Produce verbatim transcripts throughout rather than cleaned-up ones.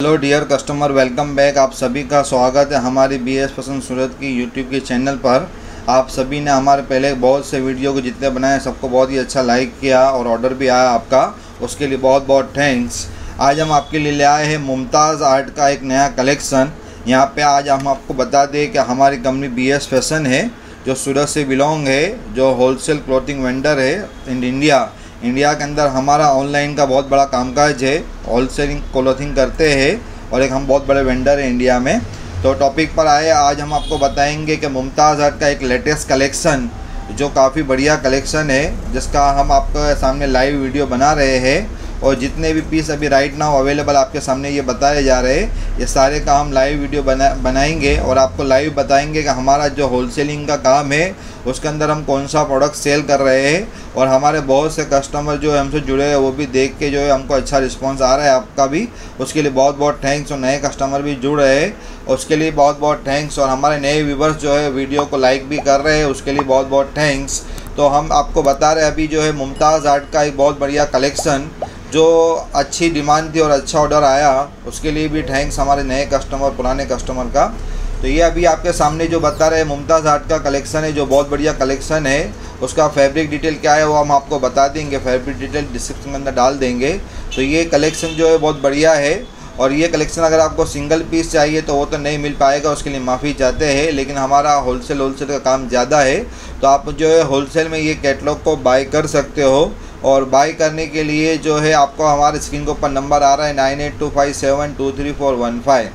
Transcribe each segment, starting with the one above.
Hello dear customer, welcome back. आप सभी का स्वागत है हमारी बी एस फैशन सूरत की यूट्यूब के चैनल पर। आप सभी ने हमारे पहले बहुत से वीडियो को जितने बनाए सबको बहुत ही अच्छा लाइक किया और ऑर्डर भी आया आपका, उसके लिए बहुत बहुत थैंक्स। आज हम आपके लिए ले आए हैं मुमताज़ आर्ट का एक नया कलेक्शन। यहाँ पे आज हम आपको बता दें कि हमारी कंपनी बी एस फैशन है जो सूरत से बिलोंग है, जो होलसेल क्लॉथिंग वेंडर है इन इंडिया। इंडिया के अंदर हमारा ऑनलाइन का बहुत बड़ा कामकाज है, होलसेलिंग क्लॉथिंग करते हैं और एक हम बहुत बड़े वेंडर हैं इंडिया में। तो टॉपिक पर आए, आज हम आपको बताएंगे कि मुमताज़ आर्ट का एक लेटेस्ट कलेक्शन जो काफ़ी बढ़िया कलेक्शन है, जिसका हम आपके सामने लाइव वीडियो बना रहे हैं। और जितने भी पीस अभी राइट नाउ अवेलेबल आपके सामने ये बताए जा रहे हैं, ये सारे का हम लाइव वीडियो बना बनाएंगे और आपको लाइव बताएंगे कि हमारा जो होलसेलिंग का काम है उसके अंदर हम कौन सा प्रोडक्ट सेल कर रहे हैं। और हमारे बहुत से कस्टमर जो है हमसे जुड़े हैं वो भी देख के जो है हमको अच्छा रिस्पांस आ रहा है आपका भी, उसके लिए बहुत बहुत थैंक्स। और नए कस्टमर भी जुड़ रहे हैं उसके लिए बहुत बहुत थैंक्स। और हमारे नए व्यूवर्स जो है वीडियो को लाइक भी कर रहे हैं, उसके लिए बहुत बहुत थैंक्स। तो हम आपको बता रहे हैं अभी जो है मुमताज़ आर्ट का एक बहुत बढ़िया कलेक्शन जो अच्छी डिमांड थी और अच्छा ऑर्डर आया, उसके लिए भी थैंक्स हमारे नए कस्टमर पुराने कस्टमर का। तो ये अभी आपके सामने जो बता रहे हैं मुमताज़ आर्ट का कलेक्शन है, जो बहुत बढ़िया कलेक्शन है। उसका फैब्रिक डिटेल क्या है वो हम आपको बता देंगे, फैब्रिक डिटेल डिस्क्रिप्शन के अंदर डाल देंगे। तो ये कलेक्शन जो है बहुत बढ़िया है। और ये कलेक्शन अगर आपको सिंगल पीस चाहिए तो वो तो नहीं मिल पाएगा, उसके लिए माफ़ी चाहते हैं। लेकिन हमारा होलसेल होलसेल का काम ज़्यादा है, तो आप जो है होलसेल में ये कैटलॉग को बाय कर सकते हो। और बाय करने के लिए जो है आपको हमारे स्क्रीन के ऊपर नंबर आ रहा है nine eight two five seven two three four one five.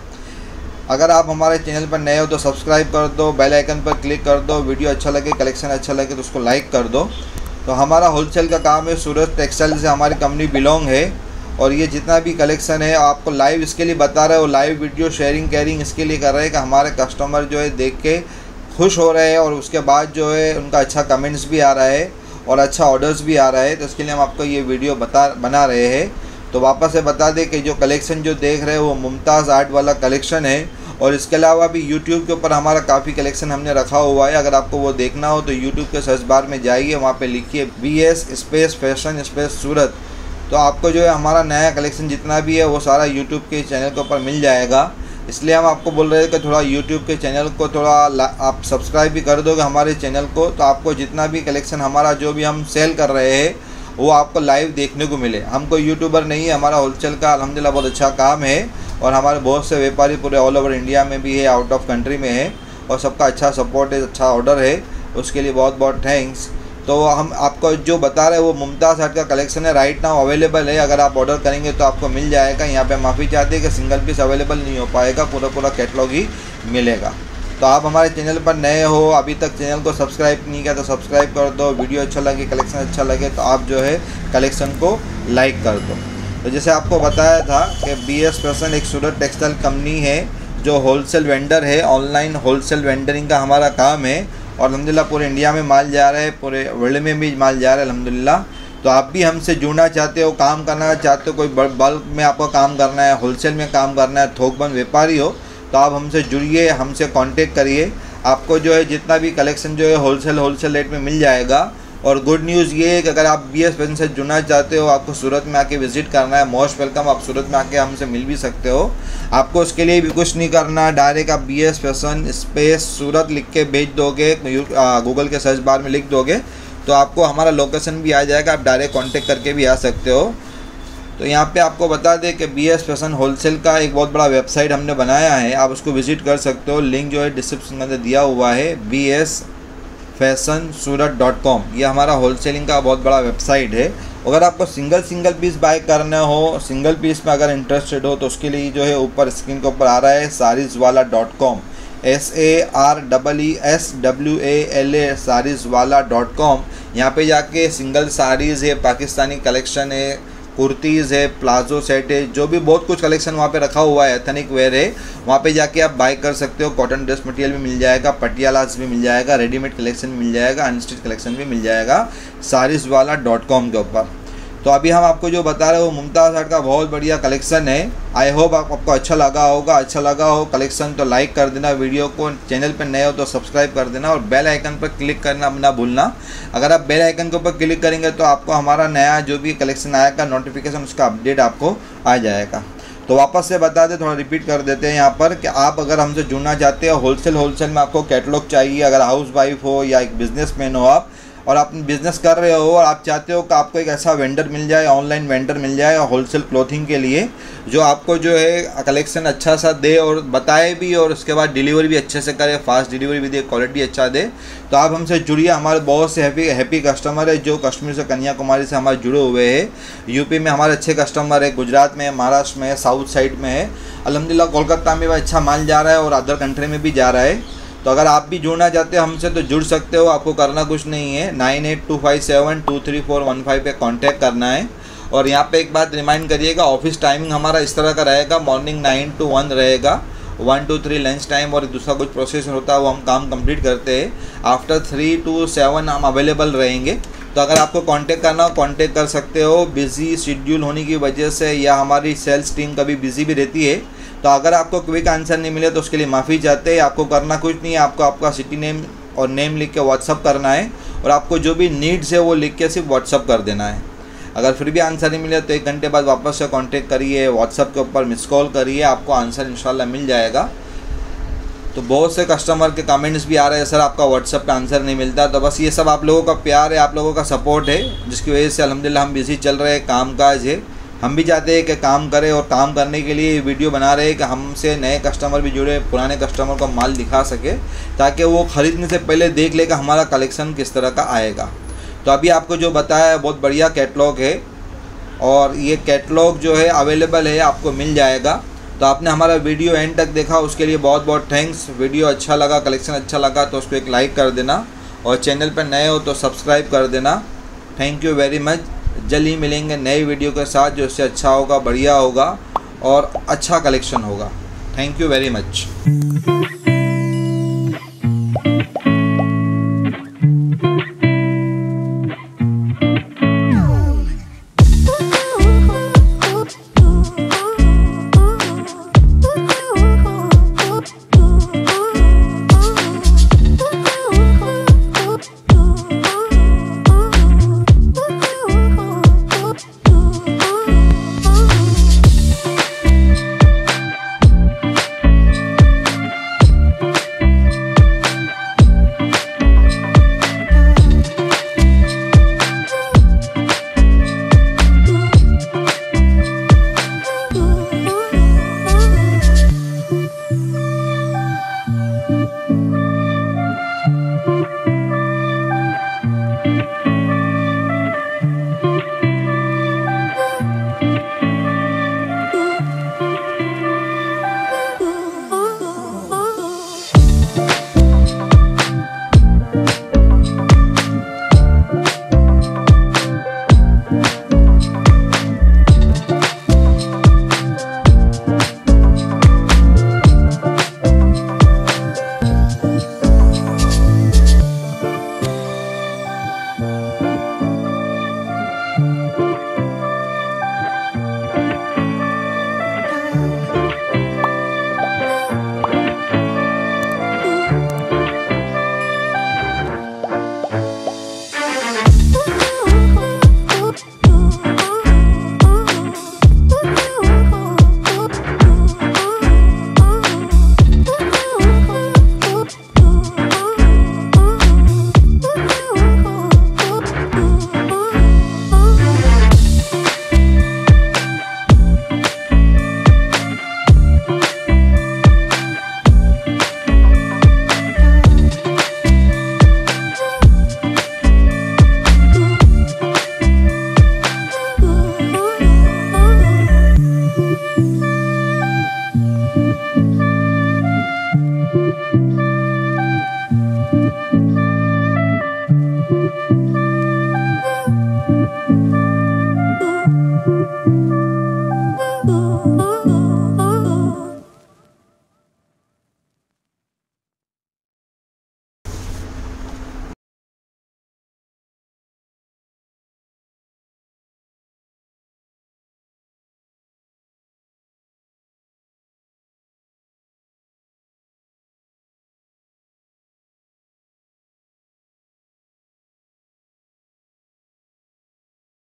अगर आप हमारे चैनल पर नए हो तो सब्सक्राइब कर दो, बेल आइकन पर क्लिक कर दो। वीडियो अच्छा लगे, कलेक्शन अच्छा लगे तो उसको लाइक कर दो। तो हमारा होलसेल का काम है, सूरत टेक्सटाइल से हमारी कंपनी बिलोंग है। और ये जितना भी कलेक्शन है आपको लाइव इसके लिए बता रहे हो, लाइव वीडियो शेयरिंग कैरिंग इसके लिए कर रहे हैं कि हमारे कस्टमर जो है देख के खुश हो रहे हैं और उसके बाद जो है उनका अच्छा कमेंट्स भी आ रहा है और अच्छा ऑर्डर्स भी आ रहा है। तो इसके लिए हम आपको ये वीडियो बता बना रहे हैं। तो वापस से बता दें कि जो कलेक्शन जो देख रहे हो वो मुमताज़ आर्ट वाला कलेक्शन है। और इसके अलावा भी यूट्यूब के ऊपर हमारा काफ़ी कलेक्शन हमने रखा हुआ है। अगर आपको वो देखना हो तो यूट्यूब के सर्च बार में जाइए, वहाँ पे लिखिए B S space fashion space Surat. तो आपको जो है हमारा नया कलेक्शन जितना भी है वो सारा यूट्यूब के चैनल के ऊपर मिल जाएगा। इसलिए हम आपको बोल रहे हैं कि थोड़ा यूट्यूब के चैनल को थोड़ा आप सब्सक्राइब भी कर दोगे हमारे चैनल को, तो आपको जितना भी कलेक्शन हमारा जो भी हम सेल कर रहे हैं वो आपको लाइव देखने को मिले। हम कोई यूट्यूबर नहीं है, हमारा होलसेल का अल्हम्दुलिल्लाह बहुत अच्छा काम है। और हमारे बहुत से व्यापारी पूरे ऑल ओवर इंडिया में भी है, आउट ऑफ कंट्री में है, और सबका अच्छा सपोर्ट है, अच्छा ऑर्डर है, उसके लिए बहुत बहुत थैंक्स। तो हम आपको जो बता रहे हैं वो मुमताज़ आर्ट का कलेक्शन है, राइट नाउ अवेलेबल है। अगर आप ऑर्डर करेंगे तो आपको मिल जाएगा। यहाँ पे माफ़ी चाहते हैं कि सिंगल पीस अवेलेबल नहीं हो पाएगा, पूरा पूरा कैटलॉग ही मिलेगा। तो आप हमारे चैनल पर नए हो, अभी तक चैनल को सब्सक्राइब नहीं किया तो सब्सक्राइब कर दो। वीडियो अच्छा लगे, कलेक्शन अच्छा लगे तो आप जो है कलेक्शन को लाइक कर दो। तो जैसे आपको बताया था कि बी एस फैशन एक सूरत टेक्सटाइल कंपनी है जो होलसेल वेंडर है, ऑनलाइन होलसेल वेंडरिंग का हमारा काम है। और अल्हम्दुलिल्लाह पूरे इंडिया में माल जा रहा है, पूरे वर्ल्ड में भी माल जा रहा है अल्हम्दुलिल्लाह। तो आप भी हमसे जुड़ना चाहते हो, काम करना चाहते हो, कोई बल्क में आपको काम करना है, होलसेल में काम करना है, थोकबंद व्यापारी हो, तो आप हमसे जुड़िए, हमसे कांटेक्ट करिए। आपको जो है जितना भी कलेक्शन जो है होलसेल होलसेल रेट में मिल जाएगा। और गुड न्यूज़ ये है कि अगर आप बी एस फैशन से जुड़ना चाहते हो, आपको सूरत में आके विज़िट करना है, मोस्ट वेलकम। आप सूरत में आके हमसे मिल भी सकते हो। आपको उसके लिए भी कुछ नहीं करना, डायरेक्ट आप B S fashion space Surat लिख के भेज दोगे, गूगल के सर्च बार में लिख दोगे तो आपको हमारा लोकेशन भी आ जाएगा, आप डायरेक्ट कॉन्टेक्ट करके भी आ सकते हो। तो यहाँ पे आपको बता दें कि बी एस फैशन होलसेल का एक बहुत बड़ा वेबसाइट हमने बनाया है, आप उसको विज़िट कर सकते हो। लिंक जो है डिस्क्रिप्शन के अंदर दिया हुआ है, B S fashion Surat dot com. ये हमारा होलसेलिंग का बहुत बड़ा वेबसाइट है। अगर आपको सिंगल सिंगल पीस बाय करना हो, सिंगल पीस में अगर इंटरेस्टेड हो तो उसके लिए जो है ऊपर स्क्रीन के ऊपर आ रहा है sarees wala dot com, S A R double E S W A L A sarees wala dot com. यहाँ पे जाके सिंगल साड़ीज़ है, पाकिस्तानी कलेक्शन है, कुर्तीज़ है, प्लाजो सेट है, जो भी बहुत कुछ कलेक्शन वहाँ पे रखा हुआ है, एथनिक वेयर है, वहाँ पे जाके आप बाय कर सकते हो। कॉटन ड्रेस मटेरियल भी मिल जाएगा, पटियालास भी मिल जाएगा, रेडीमेड कलेक्शन मिल जाएगा, अनस्टिच कलेक्शन भी मिल जाएगा सारीज़ वाला डॉट कॉम के ऊपर। तो अभी हम आपको जो बता रहे हो मुमताज़ आर्ट का बहुत बढ़िया कलेक्शन है। आई होप आप, आपको अच्छा लगा होगा। अच्छा लगा हो कलेक्शन तो लाइक कर देना वीडियो को, चैनल पर नए हो तो सब्सक्राइब कर देना और बेल आइकन पर क्लिक करना ना भूलना। अगर आप बेल आइकन के ऊपर क्लिक करेंगे तो आपको हमारा नया जो भी कलेक्शन आएगा नोटिफिकेशन, उसका अपडेट आपको आ जाएगा। तो वापस से बता दें, थोड़ा रिपीट कर देते हैं यहाँ पर कि आप अगर हमसे जुड़ना चाहते हो, होलसेल होलसेल में आपको कैटलॉग चाहिए, अगर हाउस वाइफ हो या एक बिजनेसमैन हो आप और आप बिज़नेस कर रहे हो और आप चाहते हो कि आपको एक ऐसा वेंडर मिल जाए, ऑनलाइन वेंडर मिल जाए होलसेल क्लोथिंग के लिए, जो आपको जो है कलेक्शन अच्छा सा दे और बताए भी और उसके बाद डिलीवरी भी अच्छे से करे, फास्ट डिलीवरी भी दे, क्वालिटी अच्छा दे, तो आप हमसे जुड़िए। हमारे बहुत से हैप्पी हैप्पी कस्टमर है जो कश्मीर से, कन्याकुमारी से हमारे जुड़े हुए हैं। यूपी में हमारे अच्छे कस्टमर है, गुजरात में है, महाराष्ट्र में है, साउथ साइड में है, अल्हम्दुलिल्लाह कोलकाता में भी अच्छा माल जा रहा है और अदर कंट्री में भी जा रहा है। तो अगर आप भी जुड़ना चाहते हो हमसे तो जुड़ सकते हो, आपको करना कुछ नहीं है। Nine eight two five seven two three four one five पे कांटेक्ट करना है। और यहाँ पे एक बात रिमाइंड करिएगा, ऑफिस टाइमिंग हमारा इस तरह का रहेगा, मॉर्निंग नाइन टू वन रहेगा, one to three lunch time और दूसरा कुछ प्रोसेस होता है वो हम काम कंप्लीट करते हैं। आफ्टर थ्री टू सेवन हम अवेलेबल रहेंगे, तो अगर आपको कांटेक्ट करना हो कांटेक्ट कर सकते हो। बिज़ी शेड्यूल होने की वजह से या हमारी सेल्स टीम कभी बिज़ी भी रहती है, तो अगर आपको क्विक आंसर नहीं मिले तो उसके लिए माफ़ी चाहते हैं। आपको करना कुछ नहीं है, आपको आपका सिटी नेम और नेम लिख के व्हाट्सअप करना है और आपको जो भी नीड्स है वो लिख के सिर्फ व्हाट्सअप कर देना है। अगर फिर भी आंसर नहीं मिले तो एक घंटे बाद वापस से कांटेक्ट करिए, व्हाट्सअप के ऊपर मिस कॉल करिए, आपको आंसर इंशाल्लाह मिल जाएगा। तो बहुत से कस्टमर के कमेंट्स भी आ रहे हैं, सर आपका व्हाट्सअप पे आंसर नहीं मिलता। तो बस ये सब आप लोगों का प्यार है, आप लोगों का सपोर्ट है, जिसकी वजह से अल्हम्दुलिल्लाह हम बिज़ी चल रहे हैं, काम काज है। हम भी चाहते हैं कि काम करें और काम करने के लिए वीडियो बना रहे हैं कि हमसे नए कस्टमर भी जुड़े, पुराने कस्टमर को माल दिखा सके ताकि वो ख़रीदने से पहले देख ले कि हमारा कलेक्शन किस तरह का आएगा। तो अभी आपको जो बताया है बहुत बढ़िया कैटलॉग है और ये कैटलॉग जो है अवेलेबल है, आपको मिल जाएगा। तो आपने हमारा वीडियो एंड तक देखा उसके लिए बहुत बहुत थैंक्स। वीडियो अच्छा लगा, कलेक्शन अच्छा लगा तो उसको एक लाइक कर देना और चैनल पर नए हो तो सब्सक्राइब कर देना। Thank you very much. जल्द ही मिलेंगे नए वीडियो के साथ जो इससे अच्छा होगा, बढ़िया होगा और अच्छा कलेक्शन होगा। Thank you very much. Thank you.